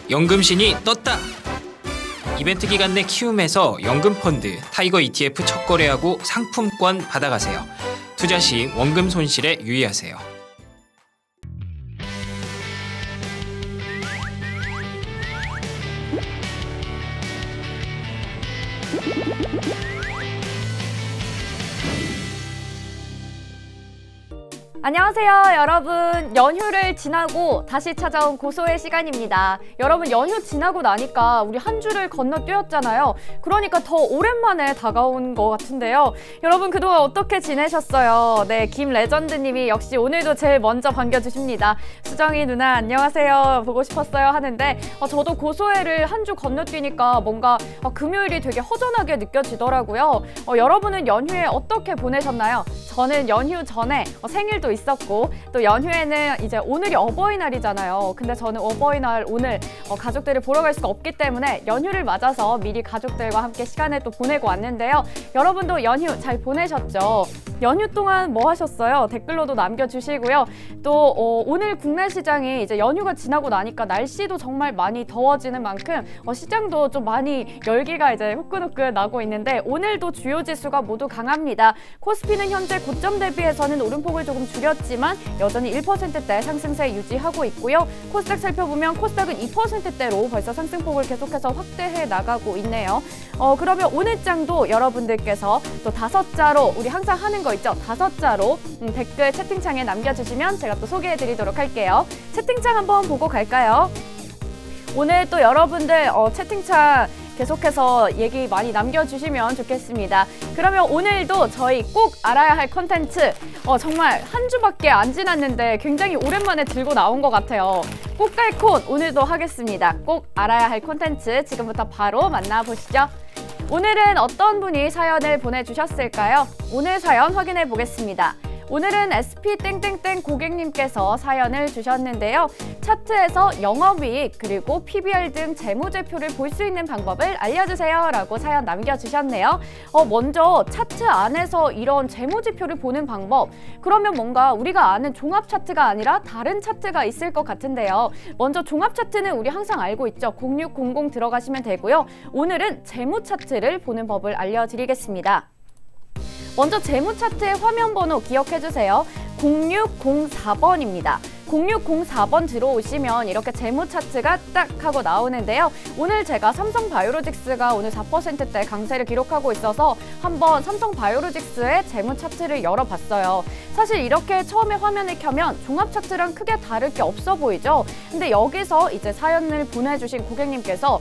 연금신이 떴다! 이벤트 기간 내 키움에서 연금펀드 타이거 ETF 첫 거래하고 상품권 받아가세요. 투자 시 원금 손실에 유의하세요. 안녕하세요 여러분. 연휴를 지나고 다시 찾아온 고소의 시간입니다. 여러분, 연휴 지나고 나니까 우리 한 주를 건너뛰었잖아요. 그러니까 더 오랜만에 다가온 것 같은데요. 여러분, 그동안 어떻게 지내셨어요? 네, 김레전드님이 역시 오늘도 제일 먼저 반겨주십니다. 수정이 누나 안녕하세요, 보고 싶었어요 하는데 저도 고소회를 한 주 건너뛰니까 뭔가 금요일이 되게 허전하게 느껴지더라고요. 여러분은 연휴에 어떻게 보내셨나요? 저는 연휴 전에 생일도 있었고, 또 연휴에는 이제 오늘이 어버이날이잖아요. 근데 저는 어버이날 오늘 가족들을 보러 갈 수가 없기 때문에 연휴를 맞아서 미리 가족들과 함께 시간을 또 보내고 왔는데요. 여러분도 연휴 잘 보내셨죠? 연휴 동안 뭐 하셨어요? 댓글로도 남겨주시고요. 또 오늘 국내 시장이 이제 연휴가 지나고 나니까 날씨도 정말 많이 더워지는 만큼 시장도 좀 많이 열기가 이제 후끈후끈 나고 있는데, 오늘도 주요 지수가 모두 강합니다. 코스피는 현재 고점 대비해서는 오름폭을 조금 줄였지만 여전히 1%대 상승세 유지하고 있고요. 코스닥 살펴보면 코스닥은 2%대로 벌써 상승폭을 계속해서 확대해 나가고 있네요. 그러면 오늘 장도 여러분들께서 또 5자로, 우리 항상 하는 거 있죠? 5자로 댓글 채팅창에 남겨주시면 제가 또 소개해드리도록 할게요. 채팅창 한번 보고 갈까요? 오늘 또 여러분들 채팅창 계속해서 얘기 많이 남겨주시면 좋겠습니다. 그러면 오늘도 저희 꼭 알아야 할 컨텐츠, 정말 한 주밖에 안 지났는데 굉장히 오랜만에 들고 나온 것 같아요. 꽃갈콘 오늘도 하겠습니다. 꼭 알아야 할 컨텐츠 지금부터 바로 만나보시죠. 오늘은 어떤 분이 사연을 보내주셨을까요? 오늘 사연 확인해 보겠습니다. 오늘은 SP 고객님께서 사연을 주셨는데요. 차트에서 영업이익 그리고 PBR 등 재무제표를 볼 수 있는 방법을 알려주세요 라고 사연 남겨주셨네요. 먼저 차트 안에서 이런 재무지표를 보는 방법, 그러면 뭔가 우리가 아는 종합 차트가 아니라 다른 차트가 있을 것 같은데요. 먼저 종합 차트는 우리 항상 알고 있죠. 0600 들어가시면 되고요. 오늘은 재무 차트를 보는 법을 알려드리겠습니다. 먼저 재무 차트의 화면 번호 기억해주세요. 0604번입니다. 0604번 들어오시면 이렇게 재무 차트가 딱 하고 나오는데요. 오늘 제가 삼성바이오로직스가 오늘 4%대 강세를 기록하고 있어서 한번 삼성바이오로직스의 재무 차트를 열어봤어요. 사실 이렇게 처음에 화면을 켜면 종합 차트랑 크게 다를 게 없어 보이죠? 근데 여기서 이제 사연을 보내주신 고객님께서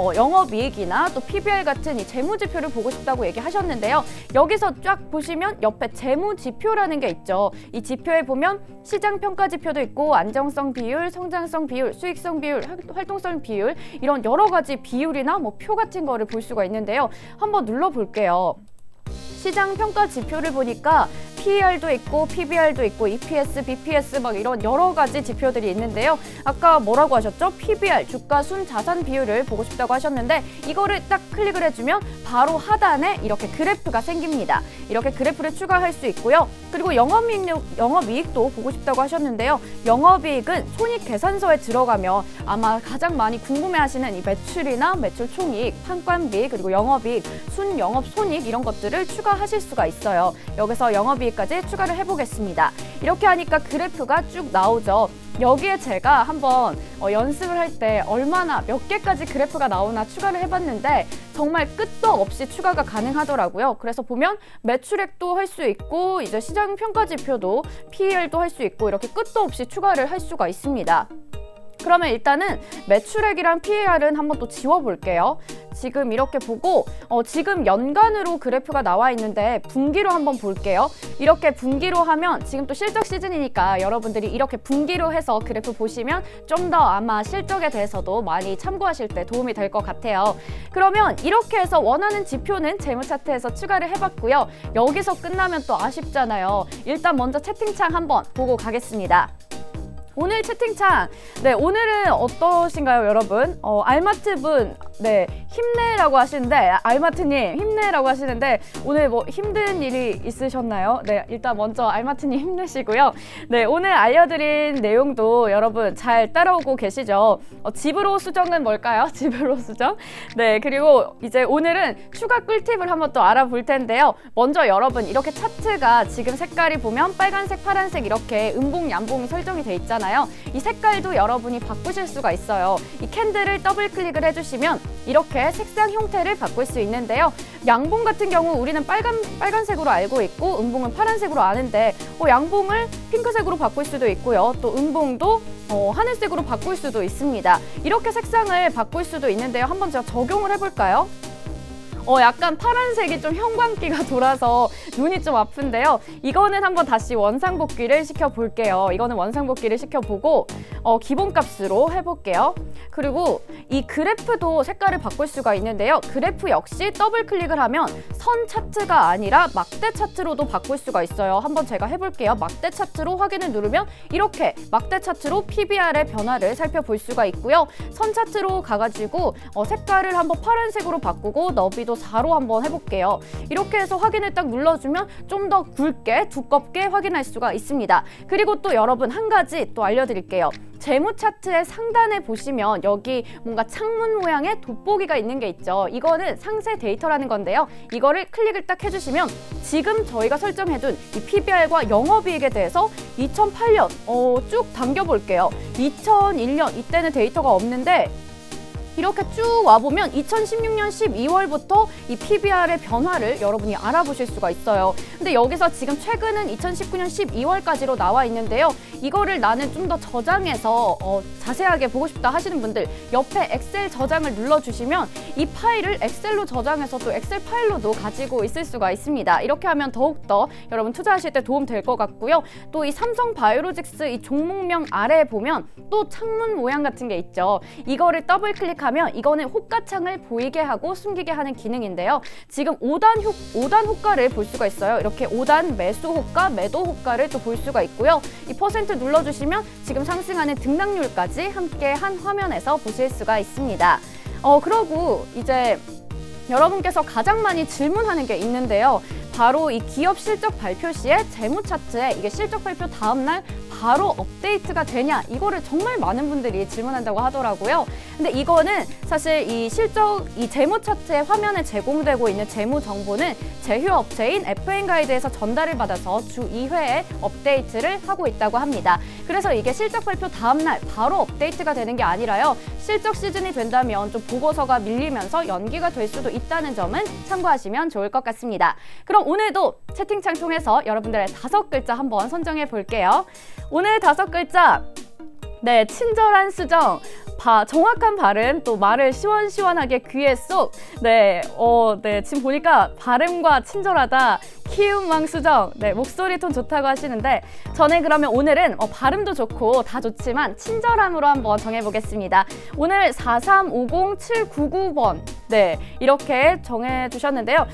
영업이익이나 또 PBR 같은 이 재무지표를 보고 싶다고 얘기하셨는데요. 여기서 쫙 보시면 옆에 재무지표라는 게 있죠. 이 지표에 보면 시장평가지표도 있고 안정성 비율, 성장성 비율, 수익성 비율, 활동성 비율, 이런 여러 가지 비율이나 뭐 표 같은 거를 볼 수가 있는데요. 한번 눌러볼게요. 시장 평가 지표를 보니까 PER도 있고 PBR도 있고 EPS, BPS 막 이런 여러 가지 지표들이 있는데요. 아까 뭐라고 하셨죠? PBR, 주가 순 자산 비율을 보고 싶다고 하셨는데 이거를 딱 클릭을 해주면 바로 하단에 이렇게 그래프가 생깁니다. 이렇게 그래프를 추가할 수 있고요. 그리고 영업이익도 보고 싶다고 하셨는데요. 영업이익은 손익계산서에 들어가면 아마 가장 많이 궁금해하시는 이 매출이나 매출 총이익, 판관비, 그리고 영업이익, 순영업손익 이런 것들을 추가하실 수가 있어요. 여기서 영업이익 까지 추가를 해보겠습니다. 이렇게 하니까 그래프가 쭉 나오죠. 여기에 제가 한번 연습을 할 때 얼마나 몇 개까지 그래프가 나오나 추가를 해봤는데 정말 끝도 없이 추가가 가능하더라고요. 그래서 보면 매출액도 할 수 있고 이제 시장 평가 지표도 PER도 할 수 있고 이렇게 끝도 없이 추가를 할 수가 있습니다. 그러면 일단은 매출액이랑 PER은 한번 또 지워볼게요. 지금 이렇게 보고 지금 연간으로 그래프가 나와 있는데 분기로 한번 볼게요. 이렇게 분기로 하면 지금 또 실적 시즌이니까 여러분들이 이렇게 분기로 해서 그래프 보시면 좀 더 아마 실적에 대해서도 많이 참고하실 때 도움이 될 것 같아요. 그러면 이렇게 해서 원하는 지표는 재무 차트에서 추가를 해봤고요. 여기서 끝나면 또 아쉽잖아요. 일단 먼저 채팅창 한번 보고 가겠습니다. 오늘 채팅창, 네, 오늘은 어떠신가요, 여러분? 알마트분 네, 힘내라고 하시는데, 알마트님 힘내라고 하시는데 오늘 뭐 힘든 일이 있으셨나요? 네, 일단 먼저 알마트님 힘내시고요. 네, 오늘 알려드린 내용도 여러분 잘 따라오고 계시죠? 집으로 수정은 뭘까요? 집으로 수정? 네, 그리고 이제 오늘은 추가 꿀팁을 한번 또 알아볼 텐데요. 먼저 여러분 이렇게 차트가 지금 색깔이 보면 빨간색, 파란색 이렇게 음봉, 양봉이 설정이 돼 있잖아요. 이 색깔도 여러분이 바꾸실 수가 있어요. 이 캔들을 더블 클릭을 해주시면 이렇게 색상 형태를 바꿀 수 있는데요. 양봉 같은 경우 우리는 빨간색으로 알고 있고 음봉은 파란색으로 아는데 양봉을 핑크색으로 바꿀 수도 있고요. 또 음봉도 하늘색으로 바꿀 수도 있습니다. 이렇게 색상을 바꿀 수도 있는데요. 한번 제가 적용을 해볼까요? 약간 파란색이 좀 형광기가 돌아서 눈이 좀 아픈데요. 이거는 한번 다시 원상복귀를 시켜볼게요. 이거는 원상복귀를 시켜보고 기본값으로 해볼게요. 그리고 이 그래프도 색깔을 바꿀 수가 있는데요. 그래프 역시 더블 클릭을 하면 선 차트가 아니라 막대 차트로도 바꿀 수가 있어요. 한번 제가 해볼게요. 막대 차트로 확인을 누르면 이렇게 막대 차트로 PBR의 변화를 살펴볼 수가 있고요. 선 차트로 가가지고 색깔을 한번 파란색으로 바꾸고 너비도 4로 한번 해볼게요. 이렇게 해서 확인을 딱 눌러주면 좀 더 굵게, 두껍게 확인할 수가 있습니다. 그리고 또 여러분 한 가지 또 알려드릴게요. 재무 차트의 상단에 보시면 여기 뭔가 창문 모양의 돋보기가 있는 게 있죠. 이거는 상세 데이터라는 건데요. 이거를 클릭을 딱 해주시면 지금 저희가 설정해둔 이 PBR과 영업이익에 대해서 2008년 쭉 당겨볼게요. 2001년 이때는 데이터가 없는데 이렇게 쭉 와보면 2016년 12월부터 이 PBR의 변화를 여러분이 알아보실 수가 있어요. 근데 여기서 지금 최근은 2019년 12월까지로 나와 있는데요. 이거를 나는 좀 더 저장해서 자세하게 보고 싶다 하시는 분들 옆에 엑셀 저장을 눌러주시면 이 파일을 엑셀로 저장해서 또 엑셀 파일로도 가지고 있을 수가 있습니다. 이렇게 하면 더욱더 여러분 투자하실 때 도움 될 것 같고요. 또 이 삼성바이오로직스 이 종목명 아래에 보면 또 창문 모양 같은 게 있죠. 이거를 더블 클릭하면 이거는 호가창을 보이게 하고 숨기게 하는 기능인데요. 지금 5단 호가를 볼 수가 있어요. 이렇게 5단 매수 호가, 매도 호가를 또 볼 수가 있고요. 이 퍼센트 눌러주시면 지금 상승하는 등락률까지 함께 한 화면에서 보실 수가 있습니다. 그러고 이제 여러분께서 가장 많이 질문하는 게 있는데요. 바로 이 기업 실적 발표 시에 재무 차트에 이게 실적 발표 다음 날 바로 업데이트가 되냐, 이거를 정말 많은 분들이 질문한다고 하더라고요. 근데 이거는 사실 이 재무 차트에 화면에 제공되고 있는 재무 정보는 제휴 업체인 FN가이드에서 전달을 받아서 주 2회에 업데이트를 하고 있다고 합니다. 그래서 이게 실적 발표 다음 날 바로 업데이트가 되는 게 아니라요. 실적 시즌이 된다면 좀 보고서가 밀리면서 연기가 될 수도 있다는 점은 참고하시면 좋을 것 같습니다. 그럼 오늘도 채팅창 통해서 여러분들의 5글자 한번 선정해 볼게요. 오늘 5글자, 네, 친절한 수정. 정확한 발음, 또 말을 시원시원하게 귀에 쏙. 네, 지금 보니까 발음과 친절하다, 키움왕 수정, 네, 목소리 톤 좋다고 하시는데 저는 그러면 오늘은 발음도 좋고 다 좋지만 친절함으로 한번 정해보겠습니다. 오늘 4350799번, 네, 이렇게 정해주셨는데요.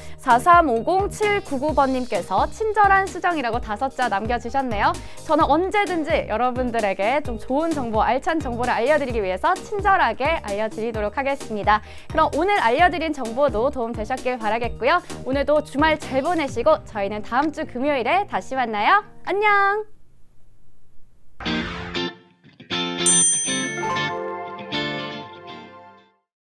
4350799번님께서 친절한 수정이라고 5자 남겨주셨네요. 저는 언제든지 여러분들에게 좀 좋은 정보, 알찬 정보를 알려드리기 위해서 친절하게 알려드리도록 하겠습니다. 그럼 오늘 알려드린 정보도 도움 되셨길 바라겠고요. 오늘도 주말 잘 보내시고 저희는 다음 주 금요일에 다시 만나요. 안녕!